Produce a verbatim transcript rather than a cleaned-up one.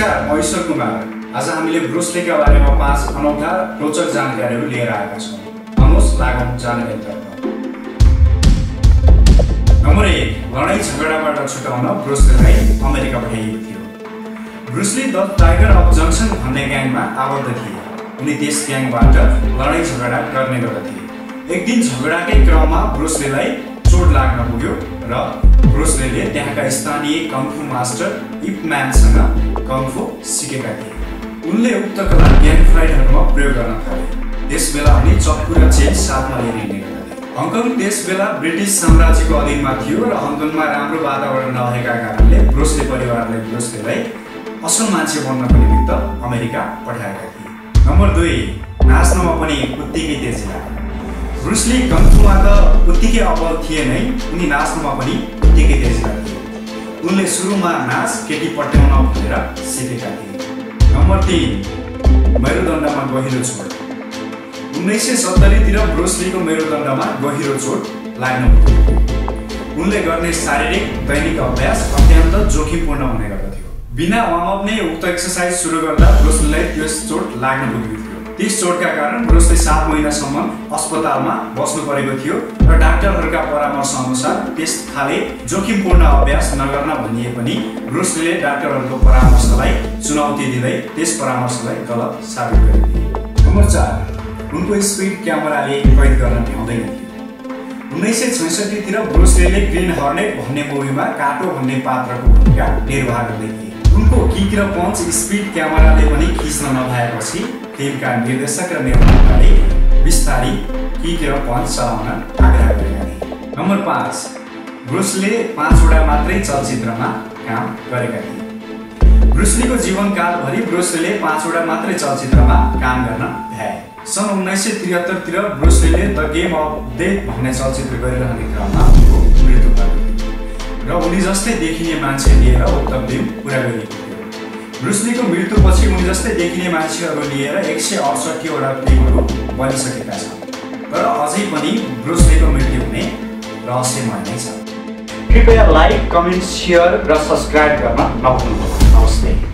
नमस्कार, म ईश्वर कुमार। आज हामीले ब्रुस लीका बारेमा पाँच अनौठा रोचक जानकारीहरू लिएर आएका छौँ। आउनुहोस् लागौँ जानकारीतर्फ। नम्बर एक, लडाई झगडाबाट छुटाउन ब्रुस लीलाई अमेरिका पठाइएको थियो। Bruce Lee the tiger of जङ्सन भन्ने ग्याङमा आबद्ध थिए। उनी त्यस ग्याङबाट लडाई झगडा गर्ने गर्दथे। एक दिन झगडाकै क्रममा ब्रुस लीलाई चोट लाग्न पुग्यो र ब्रुस लीले त्यहाँका स्थानीय कङ्फू मास्टर इप म्यानसँग कङ्फू सिकेका थिए। उनले उक्त कला ग्याङ फाइटहरूमा प्रयोग गर्न थाले। त्यसबेला उनी चक्कु र चेन साथमा लिएर हिँड्ने गर्दथे। हङकङ त्यसबेला ब्रिटिस साम्राज्यको अधीनमा थियो र हङकङमा राम्रो वातावरण नभएका कारणले ब्रुस ली परिवारले ब्रुस लीलाई असल मान्छे बन्नको निमित्त अमेरिका पठाएका थिए। नम्बर दुई, नाच्नमा पनि उत्तिकै तेजी लाग्यो। ब्रुस ली कङ्फूमा त उत्तिकै अब्बल थिए नै, उनी नाच्नमा पनि उत्तिकै तेजी लाग्यो। उनले सुरुमा नाच केटी पट्याउन भनेर सिकेका थिए। नम्बर तीन, मेरुदण्डमा गहिरो चोट। उन्नाइस सय सत्तरीतिर ब्रुस लीको मेरुदण्डमा गहिरो चोट लाग्न पुग्यो। उनले गर्ने शारीरिक दैनिक अभ्यास अत्यन्त जोखिमपूर्ण हुने गर्दथ्यो। बिना वार्मअप नै उक्त एक्सर्साइज सुरु गर्दा ब्रुस लीलाई त्यस चोट लाग्न पुग्यो। त्यस चोटका कारण ब्रुस ली सात महिनासम्म अस्पतालमा बस्नु परेको थियो र डाक्टरहरूका परामर्श अनुसार त्यस खाले जोखिमपूर्ण अभ्यास नगर्न भनिए पनि ब्रुस लीले डाक्टरहरूको परामर्शलाई चुनौती दिँदै त्यस परामर्शलाई गलत साबित गरिदिए। नम्बर चार, उनको स्पिड क्यामेराले कैद गर्न भ्याउँदैन थियो। उन्नाइस सय छैसठीतिर ब्रुस लीले ग्रीन हर्नेट भन्ने मुभीमा काटो भन्ने पात्रको भूमिका निर्वाह गर्दै थिए। उनको किक र पञ्च स्पिड क्यामेराले पनि खिच्न नभएपछि फिल्मका निर्देशक र निर्माताले बिस्तारै किक र पञ्च चलाउन आग्रह गरेका थिए। नम्बर पाँच, ब्रुस लीले पाँचवटा मात्रै चलचित्रमा काम गरेका थिए। ब्रुस लीको जीवनकालभरि ब्रुस लीले पाँचवटा मात्रै चलचित्रमा काम गर्न भ्याए। सन् उन्नाइस सय त्रिहत्तरतिर ब्रुस लीले द गेम अफ डेथ भन्ने चलचित्र गरिरहने क्रममा उनको मृत्यु भयो र उनी जस्तै देखिने मान्छे लिएर उक्त फिल्म पुरा गरिएको थियो। ब्रुस लीको मृत्युपछि उनी जस्तै देखिने मान्छेहरू लिएर एक सय अडसठीवटा फिल्महरू बनिसकेका छन्। तर अझै पनि ब्रुस लीको मृत्यु हुने रहस्यमय नै छ। कृपया लाइक, कमेन्ट, सेयर र सब्सक्राइब गर्न नभुल्नुहोला। नमस्ते।